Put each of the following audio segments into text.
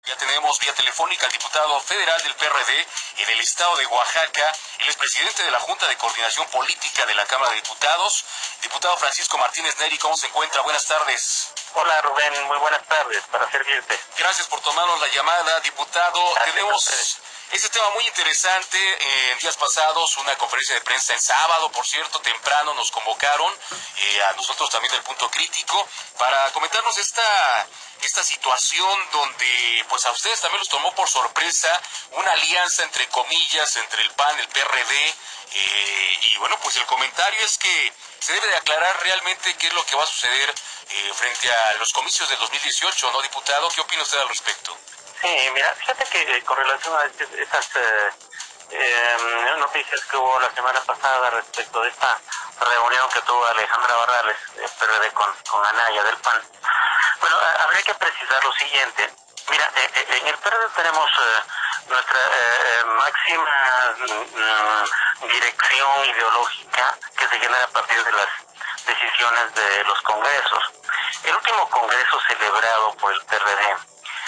Ya tenemos vía telefónica al diputado federal del PRD en el estado de Oaxaca. Él es presidente de la Junta de Coordinación Política de la Cámara de Diputados. Diputado Francisco Martínez Neri, ¿cómo se encuentra? Buenas tardes. Hola Rubén, muy buenas tardes, para servirte. Gracias por tomarnos la llamada, diputado. Tenemos este tema muy interesante. En días pasados, una conferencia de prensa en sábado, por cierto, temprano nos convocaron, a nosotros también del Punto Crítico, para comentarnos esta situación donde pues a ustedes también los tomó por sorpresa una alianza entre comillas entre el PAN, el PRD, y bueno, pues el comentario es que se debe de aclarar realmente qué es lo que va a suceder frente a los comicios del 2018, ¿no, diputado? ¿Qué opina usted al respecto? Sí, mira, fíjate que con relación a estas noticias que hubo la semana pasada respecto de esta reunión que tuvo Alejandra Barrales, PRD con Anaya del PAN, bueno, habría que precisar lo siguiente. Mira, en el PRD tenemos nuestra máxima dirección ideológica que se genera a partir de las decisiones de los congresos. El último congreso celebrado por el PRD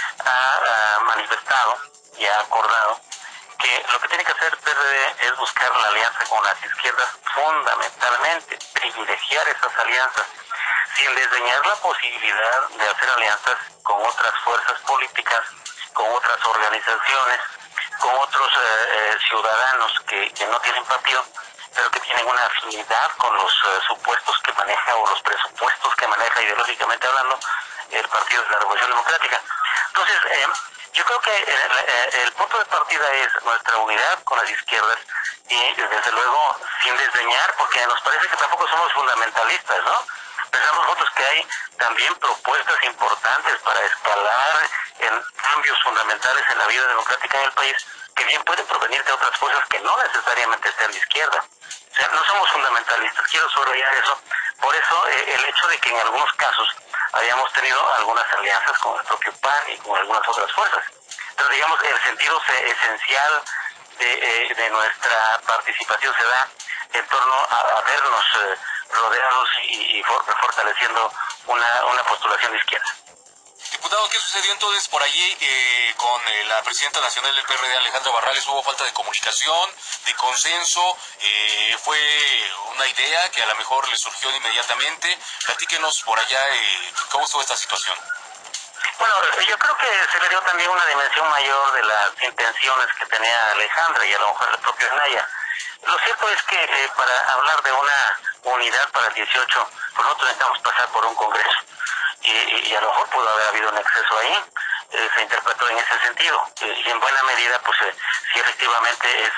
ha manifestado y ha acordado que lo que tiene que hacer el PRD es buscar la alianza con las izquierdas, fundamentalmente privilegiar esas alianzas sin desdeñar la posibilidad de hacer alianzas con otras fuerzas políticas, con otras organizaciones, con otros ciudadanos que no tienen partido, pero que tienen una afinidad con los supuestos que maneja o los presupuestos que maneja ideológicamente hablando el Partido de la Revolución Democrática. Entonces, yo creo que el punto de partida es nuestra unidad con las izquierdas y desde luego sin desdeñar, porque nos parece que tampoco somos fundamentalistas, ¿no? Pensamos nosotros que hay también propuestas importantes para escalar en cambios fundamentales en la vida democrática en el país, que bien pueden provenir de otras fuerzas que no necesariamente estén de izquierda. O sea, no somos fundamentalistas, quiero subrayar eso. Por eso el hecho de que en algunos casos habíamos tenido algunas alianzas con el propio PAN y con algunas otras fuerzas. Pero digamos, el sentido esencial de nuestra participación se da en torno a vernos rodeados y fortaleciendo una postulación de izquierda. Diputado, ¿qué sucedió entonces por allí con la presidenta nacional del PRD, Alejandra Barrales? ¿Hubo falta de comunicación, de consenso? ¿Fue una idea que a lo mejor le surgió inmediatamente? Platíquenos por allá cómo estuvo esta situación. Bueno, yo creo que se le dio también una dimensión mayor de las intenciones que tenía Alejandra y a lo mejor el propio Anaya. Lo cierto es que para hablar de una unidad para el 18, pues nosotros necesitamos pasar por un congreso. Y a lo mejor pudo haber habido un exceso ahí, se interpretó en ese sentido. Y en buena medida, pues sí efectivamente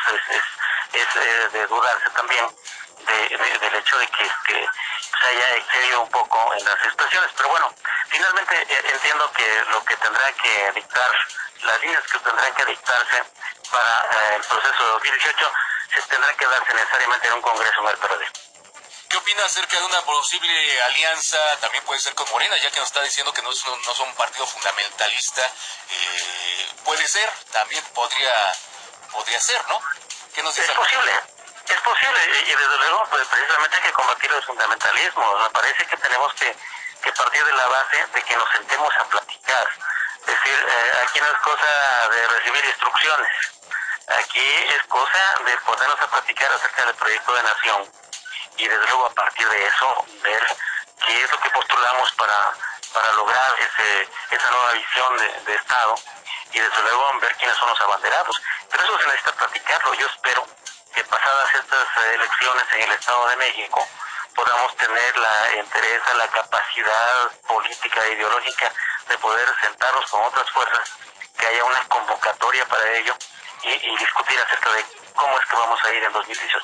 es de dudarse también del hecho de que se haya excedido un poco en las expresiones. Pero bueno, finalmente entiendo que lo que tendrá que dictar, las líneas que tendrán que dictarse para el proceso de 2018, se tendrán que darse necesariamente en un congreso en el PRD. ¿Qué opina acerca de una posible alianza, también puede ser con Morena, ya que nos está diciendo que no son un partido fundamentalista? Puede ser, también podría ser, ¿no? ¿Qué nos dice? Es posible, y desde luego pues, precisamente hay que combatir los fundamentalismos. Me parece que tenemos que partir de la base de que nos sentemos a platicar. Es decir, aquí no es cosa de recibir instrucciones, aquí es cosa de ponernos a platicar acerca del proyecto de nación y desde luego a partir de eso ver qué es lo que postulamos para lograr esa nueva visión de Estado y desde luego ver quiénes son los abanderados. Pero eso se necesita platicarlo. Yo espero que pasadas estas elecciones en el Estado de México podamos tener la entereza, la capacidad política e ideológica de poder sentarnos con otras fuerzas, que haya una convocatoria para ello y discutir acerca de cómo es que vamos a ir en 2018.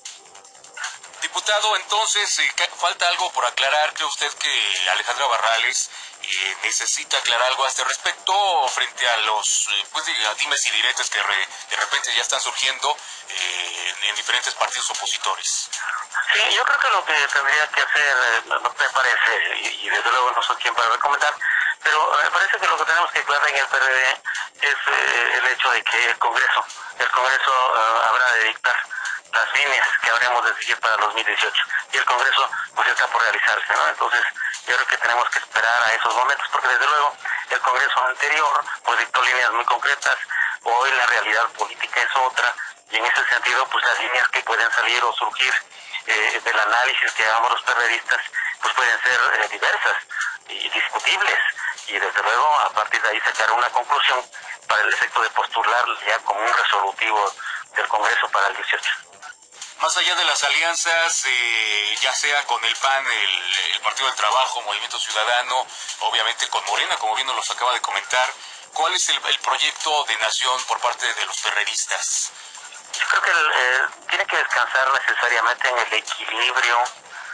Diputado, entonces, falta algo por aclarar. ¿Cree usted que Alejandra Barrales necesita aclarar algo a este respecto frente a los dimes y diretes que de repente ya están surgiendo en diferentes partidos opositores? Sí, yo creo que lo que tendría que hacer, no me parece, y desde luego no soy quien para recomendar, pero me parece que lo que tenemos que aclarar en el PRD es el hecho de que el Congreso habrá de dictar las líneas que habremos de seguir para 2018 y el Congreso pues está por realizarse, ¿no? Entonces yo creo que tenemos que esperar a esos momentos porque desde luego El Congreso anterior pues dictó líneas muy concretas, hoy la realidad política es otra, y en ese sentido pues las líneas que pueden salir o surgir del análisis que hagamos los periodistas pues pueden ser diversas y discutibles, y desde luego a partir de ahí sacar una conclusión para el efecto de postular ya como un resolutivo del Congreso para el 18. Más allá de las alianzas, ya sea con el PAN, el Partido del Trabajo, Movimiento Ciudadano, obviamente con Morena, como bien nos los acaba de comentar, ¿cuál es el proyecto de nación por parte de los perredistas? Yo creo que tiene que descansar necesariamente en el equilibrio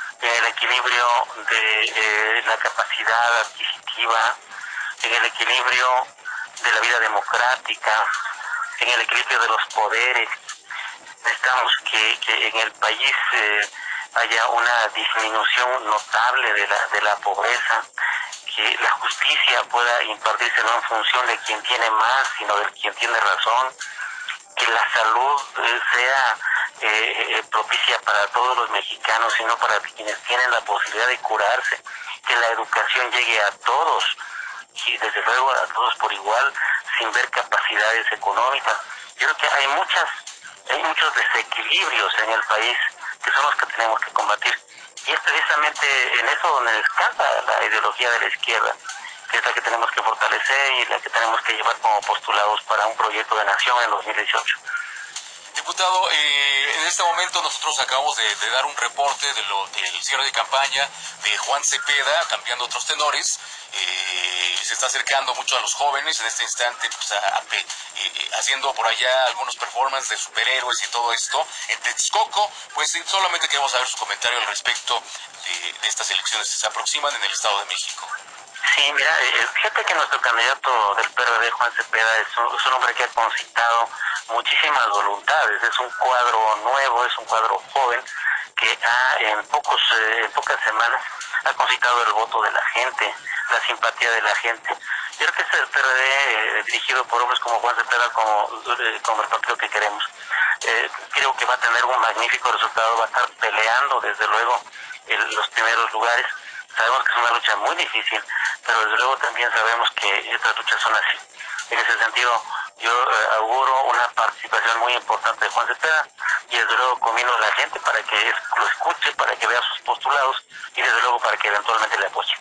de la capacidad adquisitiva, en el equilibrio de la vida democrática, en el equilibrio de los poderes. Necesitamos que en el país haya una disminución notable de la pobreza, que la justicia pueda impartirse no en función de quien tiene más, sino de quien tiene razón, que la salud sea propicia para todos los mexicanos, sino para quienes tienen la posibilidad de curarse, que la educación llegue a todos, y desde luego a todos por igual, sin ver capacidades económicas. Yo creo que hay muchos desequilibrios en el país que son los que tenemos que combatir. Y es precisamente en eso donde descansa la ideología de la izquierda, que es la que tenemos que fortalecer y la que tenemos que llevar como postulados para un proyecto de nación en 2018. Diputado, en este momento nosotros acabamos de dar un reporte del cierre de campaña de Juan Cepeda, cambiando otros tenores. Se está acercando mucho a los jóvenes en este instante, pues, haciendo por allá algunos performances de superhéroes y todo esto. En Texcoco, pues solamente queremos saber su comentario al respecto de estas elecciones que se aproximan en el Estado de México. Sí, mira, fíjate que nuestro candidato del PRD, Juan Cepeda, es un hombre que ha concitado muchísimas voluntades, es un cuadro nuevo, es un cuadro joven que en pocas semanas ha concitado el voto de la gente, la simpatía de la gente. Yo creo que es el PRD dirigido por hombres como Juan Cepeda, como el partido que queremos. Creo que va a tener un magnífico resultado, va a estar peleando desde luego los primeros lugares. Sabemos que es una lucha muy difícil, pero desde luego también sabemos que estas luchas son así. En ese sentido, yo auguro una participación muy importante de Juan Cepeda, y desde luego convino a la gente para que lo escuche, para que vea sus postulados y desde luego para que eventualmente le apoye.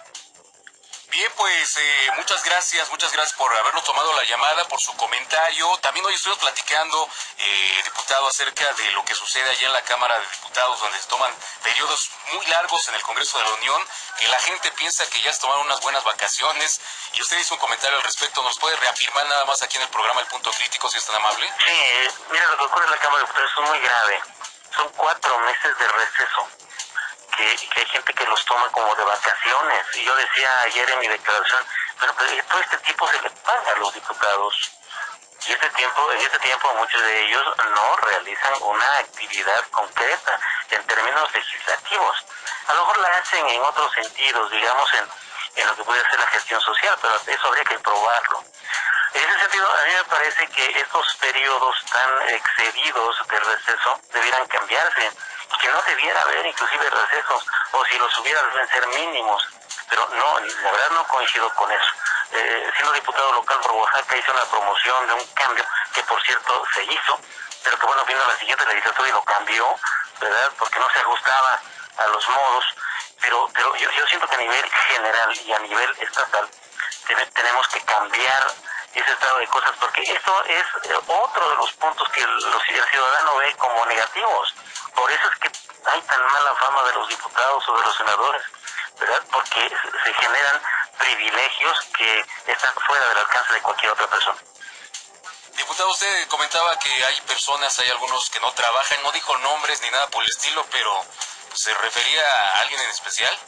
Bien, pues muchas gracias por habernos tomado la llamada, por su comentario. También hoy estuvimos platicando, diputado, acerca de lo que sucede allá en la Cámara de Diputados, donde se toman periodos muy largos en el Congreso de la Unión, que la gente piensa que ya se tomaron unas buenas vacaciones, y usted hizo un comentario al respecto. ¿Nos puede reafirmar nada más aquí en el programa El Punto Crítico, si es tan amable? Sí, mira, lo que ocurre en la Cámara de Diputados es muy grave. Son 4 meses de receso. Que hay gente que los toma como de vacaciones. Y yo decía ayer en mi declaración, pero todo este tiempo se le paga a los diputados. Y en este tiempo muchos de ellos no realizan una actividad concreta en términos legislativos. A lo mejor la hacen en otros sentidos, digamos en lo que puede ser la gestión social, pero eso habría que probarlo. En ese sentido, a mí me parece que estos periodos tan excedidos de receso debieran cambiarse, que no debiera haber inclusive recesos, o si los hubiera deben ser mínimos, pero no, la verdad no coincido con eso. Siendo diputado local por Oaxaca hice una promoción de un cambio que por cierto se hizo, pero que bueno, vino la siguiente legislatura y lo cambió, ¿verdad? Porque no se ajustaba a los modos, pero yo siento que a nivel general y a nivel estatal tenemos que cambiar ese estado de cosas, porque eso es otro de los puntos que el ciudadano ve como negativos. Por eso es que hay tan mala fama de los diputados o de los senadores, ¿verdad? Porque se generan privilegios que están fuera del alcance de cualquier otra persona. Diputado, usted comentaba que hay algunos que no trabajan, no dijo nombres ni nada por el estilo, pero ¿se refería a alguien en especial?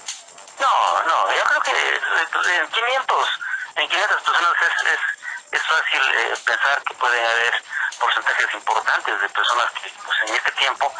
No, yo creo que en 500 personas es fácil pensar que pueden haber porcentajes importantes de personas que pues en este tiempo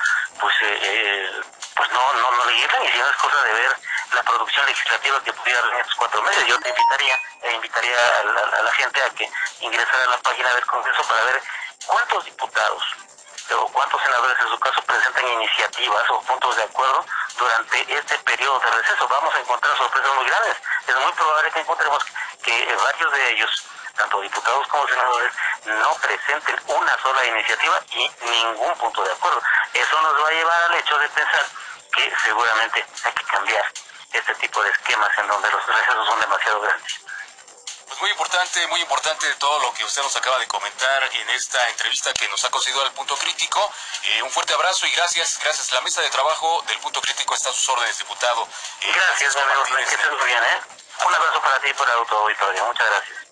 pues no legislan, y si no es cosa de ver la producción legislativa que pudiera haber en estos 4 meses. Yo te invitaría a la gente a que ingresara a la página del Congreso para ver cuántos diputados o cuántos senadores en su caso presentan iniciativas o puntos de acuerdo durante este periodo de receso. Vamos a encontrar sorpresas muy grandes. Es muy probable que encontremos que varios de ellos, tanto diputados como senadores, no presenten una sola iniciativa y ningún punto de acuerdo. Eso nos va a llevar al hecho de pensar que seguramente hay que cambiar este tipo de esquemas en donde los recesos son demasiado grandes. Pues muy importante todo lo que usted nos acaba de comentar en esta entrevista que nos ha concedido al Punto Crítico. Un fuerte abrazo y gracias. La mesa de trabajo del Punto Crítico está a sus órdenes, diputado. Gracias, mi amigo, que estés muy bien, ¿eh? Un abrazo para ti y para tu auditorio. Muchas gracias.